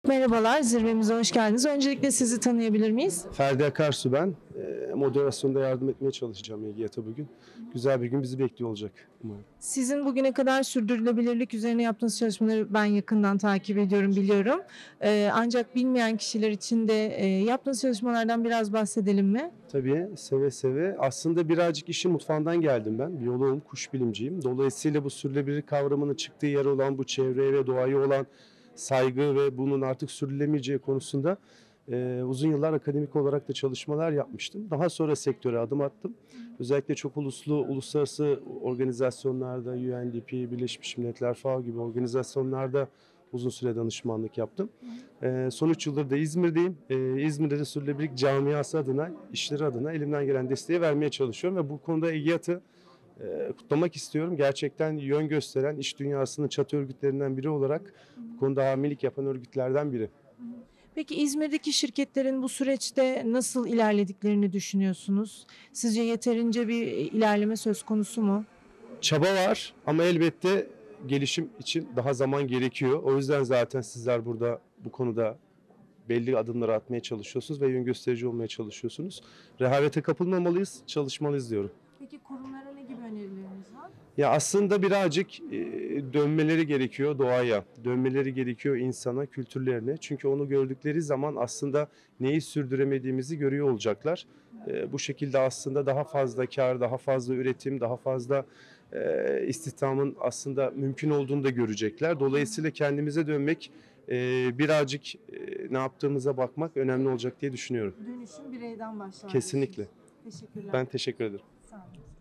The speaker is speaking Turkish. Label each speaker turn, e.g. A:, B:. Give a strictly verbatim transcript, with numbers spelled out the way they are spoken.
A: Merhabalar, zirvemize hoş geldiniz. Öncelikle sizi tanıyabilir miyiz?
B: Ferdi Akarsu ben. Eee, Moderasyonda yardım etmeye çalışacağım Egiyat'a bugün. Güzel bir gün bizi bekliyor olacak umarım.
A: Sizin bugüne kadar sürdürülebilirlik üzerine yaptığınız çalışmaları ben yakından takip ediyorum, biliyorum. Ee, ancak bilmeyen kişiler için de e, yaptığınız çalışmalardan biraz bahsedelim mi?
B: Tabii seve seve. Aslında birazcık işin mutfağından geldim ben. Biyoloğum, kuş bilimciyim. Dolayısıyla bu sürdürülebilirlik kavramının çıktığı yer olan bu çevreye ve doğaya olan saygı ve bunun artık sürdürülemeyeceği konusunda eee, uzun yıllar akademik olarak da çalışmalar yapmıştım. Daha sonra sektöre adım attım. Özellikle çok uluslu, uluslararası organizasyonlarda, U N D P, Birleşmiş Milletler, FAO gibi organizasyonlarda uzun süre danışmanlık yaptım. Ee, son üç yıldır da İzmir'deyim. Ee, İzmir'de de sürdürülebilirlik camiası adına, işleri adına elimden gelen desteği vermeye çalışıyorum ve bu konuda EGİAD'ı e, kutlamak istiyorum. Gerçekten yön gösteren iş dünyasının çatı örgütlerinden biri olarak bu konuda hamilelik yapan örgütlerden biri.
A: Peki İzmir'deki şirketlerin bu süreçte nasıl ilerlediklerini düşünüyorsunuz? Sizce yeterince bir ilerleme söz konusu mu?
B: Çaba var ama elbette gelişim için daha zaman gerekiyor. O yüzden zaten sizler burada bu konuda belli adımları atmaya çalışıyorsunuz ve yön gösterici olmaya çalışıyorsunuz. Rehavete kapılmamalıyız, çalışmalıyız diyorum.
A: Peki kurumlara ne gibi önerileriniz var?
B: Ya aslında birazcık e, dönmeleri gerekiyor doğaya, dönmeleri gerekiyor insana, kültürlerine. Çünkü onu gördükleri zaman aslında neyi sürdüremediğimizi görüyor olacaklar. E, bu şekilde aslında daha fazla kar, daha fazla üretim, daha fazla e, istihdamın aslında mümkün olduğunu da görecekler. Dolayısıyla kendimize dönmek, e, birazcık e, ne yaptığımıza bakmak önemli olacak diye düşünüyorum.
A: Dönüşüm bireyden başlar.
B: Kesinlikle.
A: Teşekkürler.
B: Ben teşekkür ederim.
A: Sağ olun.